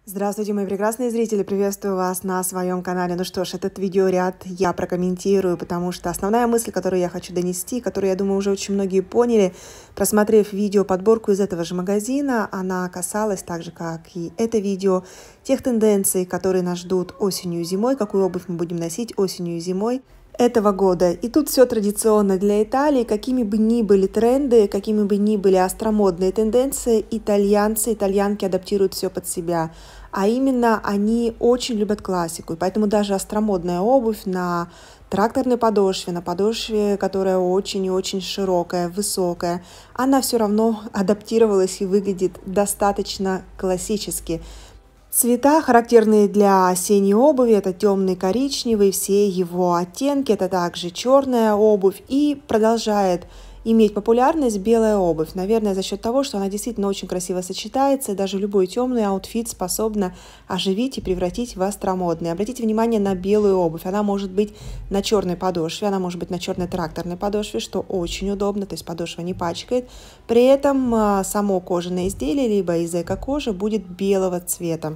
Здравствуйте, мои прекрасные зрители! Приветствую вас на своем канале. Ну что ж, этот видеоряд я прокомментирую, потому что основная мысль, которую я хочу донести, которую, я думаю, уже очень многие поняли, просмотрев видео подборку из этого же магазина, она касалась, так же как и это видео, тех тенденций, которые нас ждут осенью и зимой, какую обувь мы будем носить осенью и зимой этого года. И тут все традиционно для Италии. Какими бы ни были тренды, какими бы ни были остромодные тенденции, итальянцы, итальянки адаптируют все под себя. А именно, они очень любят классику. И поэтому даже остромодная обувь на тракторной подошве, на подошве, которая очень и очень широкая, высокая, она все равно адаптировалась и выглядит достаточно классически. Цвета, характерные для осенней обуви, это темный коричневый, все его оттенки, это также черная обувь, и продолжает иметь популярность белая обувь. Наверное, за счет того, что она действительно очень красиво сочетается, и даже любой темный аутфит способна оживить и превратить в остромодный. Обратите внимание на белую обувь. Она может быть на черной подошве, она может быть на черной тракторной подошве, что очень удобно, то есть подошва не пачкает. При этом само кожаное изделие, либо из эко-кожи, будет белого цвета.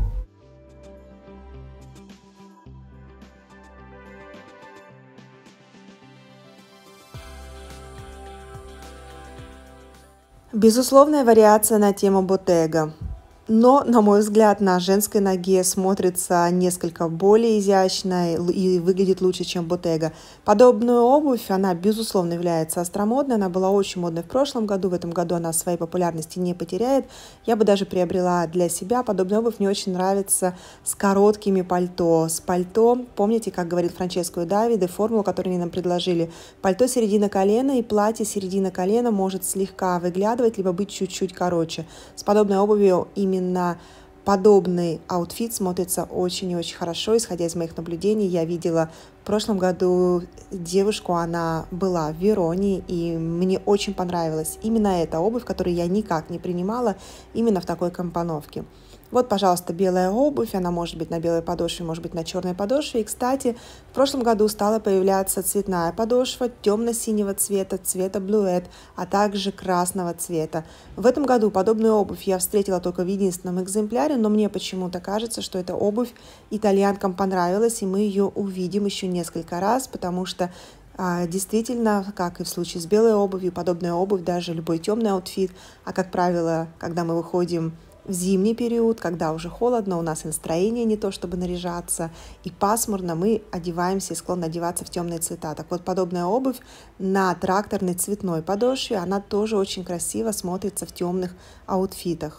Безусловная вариация на тему ботега. Но, на мой взгляд, на женской ноге смотрится несколько более изящно и выглядит лучше, чем ботега. Подобную обувь, она, безусловно, является остромодной. Она была очень модной в прошлом году. В этом году она своей популярности не потеряет. Я бы даже приобрела для себя подобную обувь. Мне очень нравится с короткими пальто. С пальто, помните, как говорит Франческо Давиде, формулу, которую они нам предложили. Пальто середина колена и платье середина колена может слегка выглядывать, либо быть чуть-чуть короче. С подобной обувью именно подобный аутфит смотрится очень и очень хорошо. Исходя из моих наблюдений, я видела в прошлом году девушку, она была в Вероне, и мне очень понравилась именно эта обувь, которую я никак не принимала именно в такой компоновке. Вот, пожалуйста, белая обувь, она может быть на белой подошве, может быть на черной подошве. И, кстати, в прошлом году стала появляться цветная подошва темно-синего цвета, цвета блюэт, а также красного цвета. В этом году подобную обувь я встретила только в единственном экземпляре, но мне почему-то кажется, что эта обувь итальянкам понравилась, и мы ее увидим еще несколько раз, потому что действительно, как и в случае с белой обувью, подобная обувь, даже любой темный аутфит, а как правило, когда мы выходим в зимний период, когда уже холодно, у нас и настроение не то, чтобы наряжаться, и пасмурно, мы одеваемся и склонны одеваться в темные цвета. Так вот, подобная обувь на тракторной цветной подошве, она тоже очень красиво смотрится в темных аутфитах.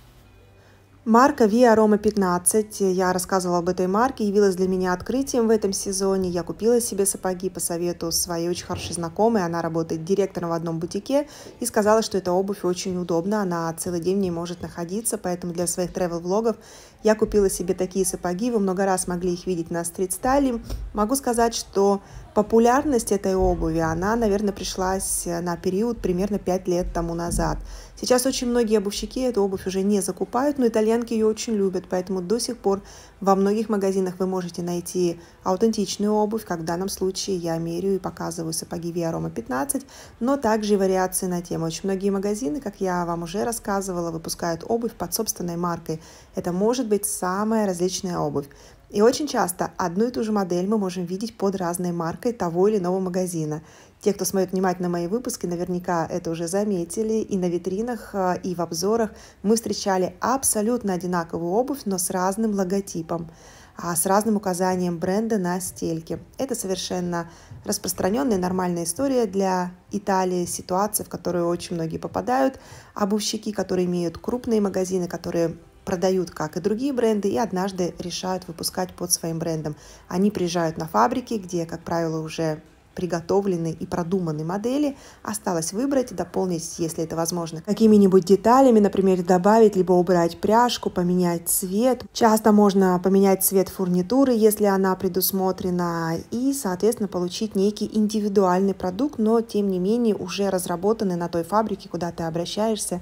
Марка Via Roma 15, я рассказывала об этой марке, явилась для меня открытием в этом сезоне. Я купила себе сапоги по совету своей очень хорошей знакомой, она работает директором в одном бутике, и сказала, что эта обувь очень удобна, она целый день в ней может находиться, поэтому для своих travel-влогов я купила себе такие сапоги, вы много раз могли их видеть на стрит-стайле. Могу сказать, что популярность этой обуви, она, наверное, пришлась на период примерно 5 лет тому назад. Сейчас очень многие обувщики эту обувь уже не закупают, но итальянки ее очень любят, поэтому до сих пор во многих магазинах вы можете найти аутентичную обувь, как в данном случае я меряю и показываю сапоги Via Roma 15, но также и вариации на тему. Очень многие магазины, как я вам уже рассказывала, выпускают обувь под собственной маркой. Это может быть самая различная обувь. И очень часто одну и ту же модель мы можем видеть под разной маркой того или иного магазина. Те, кто смотрит внимательно мои выпуски, наверняка это уже заметили. И на витринах, и в обзорах мы встречали абсолютно одинаковую обувь, но с разным логотипом, с разным указанием бренда на стельке. Это совершенно распространенная и нормальная история для Италии, ситуация, в которую очень многие попадают. Обувщики, которые имеют крупные магазины, которые продают, как и другие бренды, и однажды решают выпускать под своим брендом. Они приезжают на фабрики, где, как правило, уже приготовлены и продуманы модели. Осталось выбрать, дополнить, если это возможно, какими-нибудь деталями, например, добавить, либо убрать пряжку, поменять цвет. Часто можно поменять цвет фурнитуры, если она предусмотрена, и, соответственно, получить некий индивидуальный продукт, но, тем не менее, уже разработанный на той фабрике, куда ты обращаешься,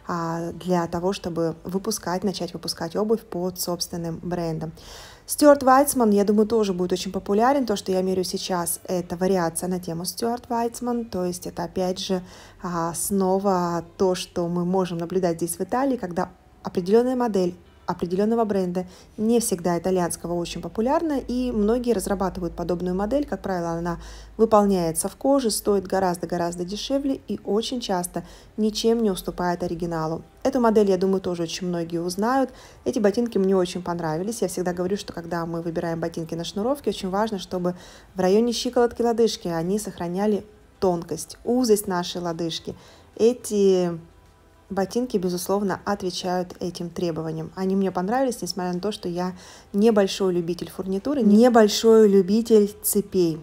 для того, чтобы начать выпускать обувь под собственным брендом. Стюарт Вайцман, я думаю, тоже будет очень популярен. То, что я меряю сейчас, это вариация на тему Стюарт Вайцман. То есть это, опять же, снова то, что мы можем наблюдать здесь в Италии, когда определенная модель определенного бренда, не всегда итальянского, очень популярна, и многие разрабатывают подобную модель. Как правило, она выполняется в коже, стоит гораздо-гораздо дешевле и очень часто ничем не уступает оригиналу. Эту модель, я думаю, тоже очень многие узнают. Эти ботинки мне очень понравились. Я всегда говорю, что когда мы выбираем ботинки на шнуровке, очень важно, чтобы в районе щиколотки лодыжки они сохраняли тонкость, узость нашей лодыжки. Эти ботинки, безусловно, отвечают этим требованиям. Они мне понравились, несмотря на то, что я небольшой любитель фурнитуры, небольшой любитель цепей.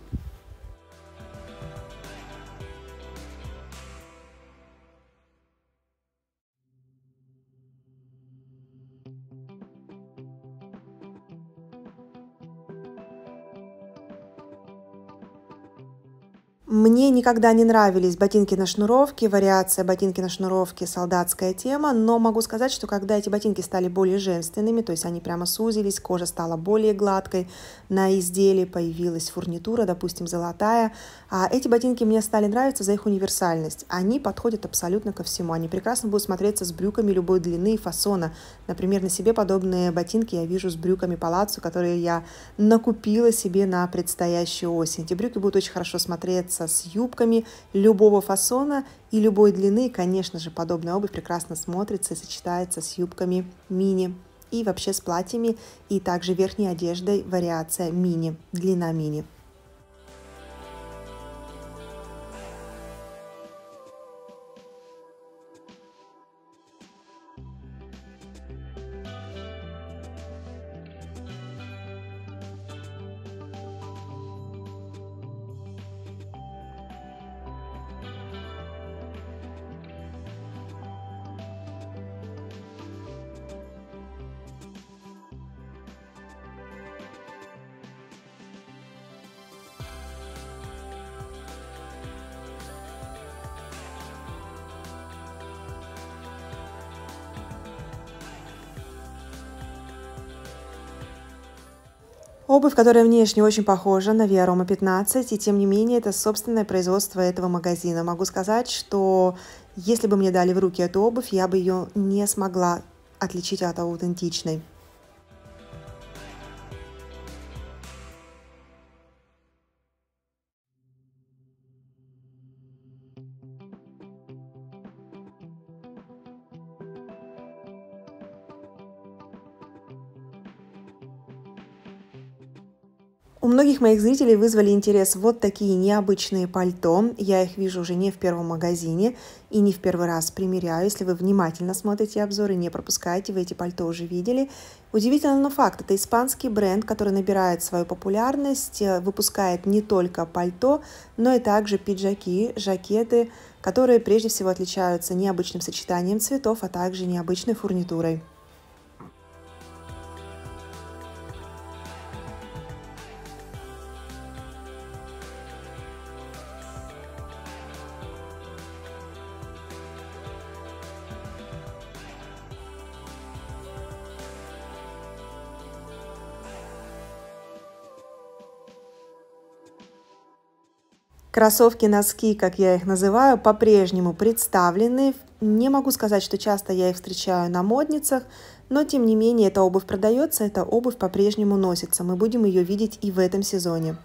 Мне никогда не нравились ботинки на шнуровке, вариация ботинки на шнуровке, солдатская тема, но могу сказать, что когда эти ботинки стали более женственными, то есть они прямо сузились, кожа стала более гладкой, на изделии появилась фурнитура, допустим, золотая, эти ботинки мне стали нравиться за их универсальность. Они подходят абсолютно ко всему, они прекрасно будут смотреться с брюками любой длины и фасона. Например, на себе подобные ботинки я вижу с брюками палаццо, которые я накупила себе на предстоящую осень. Эти брюки будут очень хорошо смотреться с юбками любого фасона и любой длины. И, конечно же, подобная обувь прекрасно смотрится и сочетается с юбками мини и вообще с платьями, и также верхней одеждой вариация мини, длина мини. Обувь, которая внешне очень похожа на Via Roma 15, и тем не менее это собственное производство этого магазина. Могу сказать, что если бы мне дали в руки эту обувь, я бы ее не смогла отличить от аутентичной. У многих моих зрителей вызвали интерес вот такие необычные пальто. Я их вижу уже не в первом магазине и не в первый раз примеряю. Если вы внимательно смотрите обзоры, не пропускайте, вы эти пальто уже видели. Удивительно, но факт. Это испанский бренд, который набирает свою популярность, выпускает не только пальто, но и также пиджаки, жакеты, которые прежде всего отличаются необычным сочетанием цветов, а также необычной фурнитурой. Кроссовки-носки, как я их называю, по-прежнему представлены. Не могу сказать, что часто я их встречаю на модницах, но тем не менее эта обувь продается, эта обувь по-прежнему носится. Мы будем ее видеть и в этом сезоне.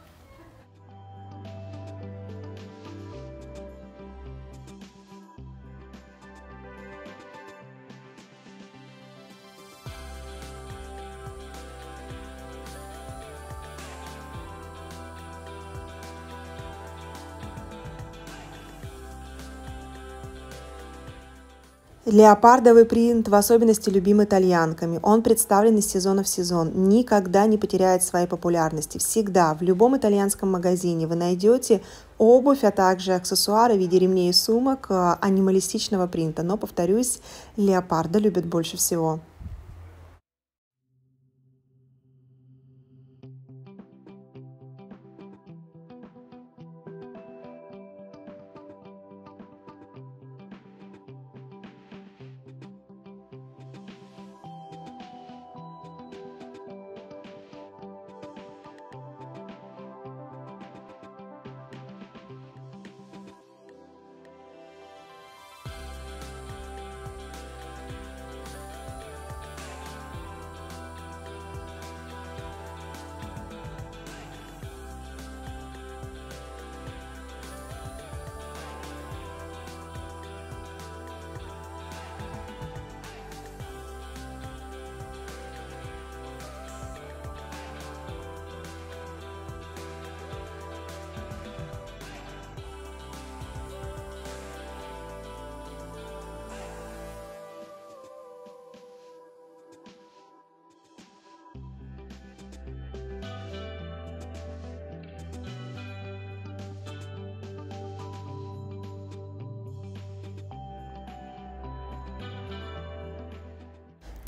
Леопардовый принт в особенности любим итальянками. Он представлен из сезона в сезон, никогда не потеряет своей популярности. Всегда в любом итальянском магазине вы найдете обувь, а также аксессуары в виде ремней и сумок анималистичного принта. Но, повторюсь, леопарда любят больше всего.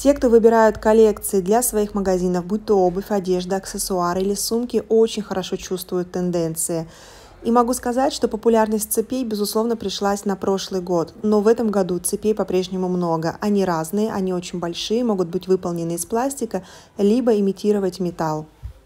Те, кто выбирают коллекции для своих магазинов, будь то обувь, одежда, аксессуары или сумки, очень хорошо чувствуют тенденции. И могу сказать, что популярность цепей, безусловно, пришлась на прошлый год. Но в этом году цепей по-прежнему много. Они разные, они очень большие, могут быть выполнены из пластика, либо имитировать металл.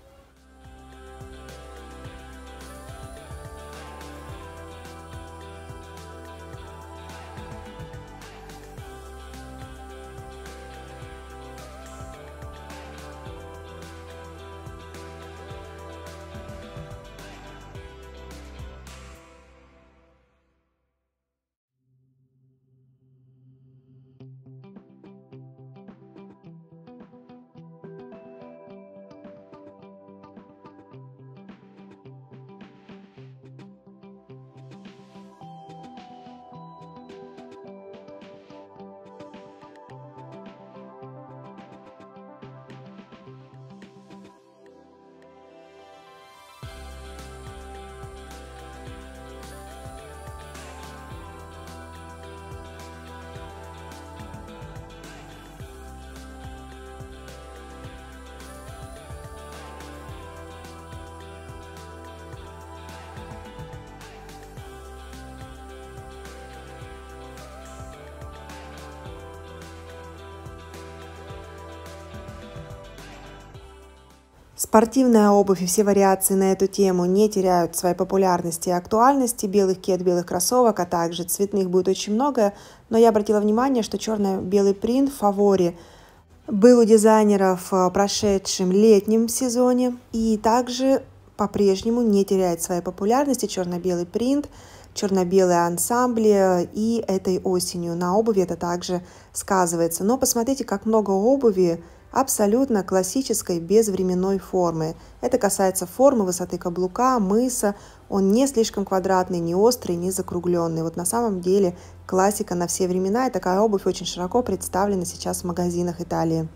Спортивная обувь и все вариации на эту тему не теряют своей популярности и актуальности. Белых кед, белых кроссовок, а также цветных будет очень много. Но я обратила внимание, что черно-белый принт в фаворе был у дизайнеров в прошедшем летнем сезоне. И также по-прежнему не теряет своей популярности черно-белый принт, черно-белые ансамбли и этой осенью. На обуви это также сказывается. Но посмотрите, как много обуви абсолютно классической безвременной формы. Это касается формы, высоты каблука, мыса. Он не слишком квадратный, не острый, не закругленный. Вот на самом деле классика на все времена, и такая обувь очень широко представлена сейчас в магазинах Италии.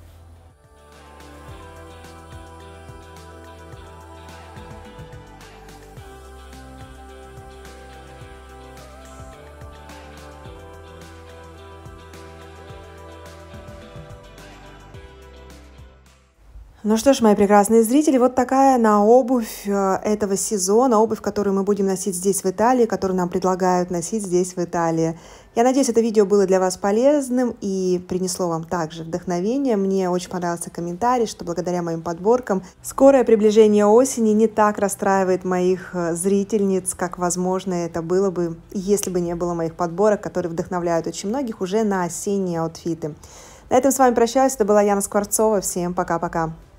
Ну что ж, мои прекрасные зрители, вот такая на обувь этого сезона, обувь, которую мы будем носить здесь в Италии, которую нам предлагают носить здесь в Италии. Я надеюсь, это видео было для вас полезным и принесло вам также вдохновение. Мне очень понравился комментарий, что благодаря моим подборкам скорое приближение осени не так расстраивает моих зрительниц, как, возможно, это было бы, если бы не было моих подборок, которые вдохновляют очень многих уже на осенние аутфиты. На этом с вами прощаюсь. Это была Яна Скворцова. Всем пока-пока.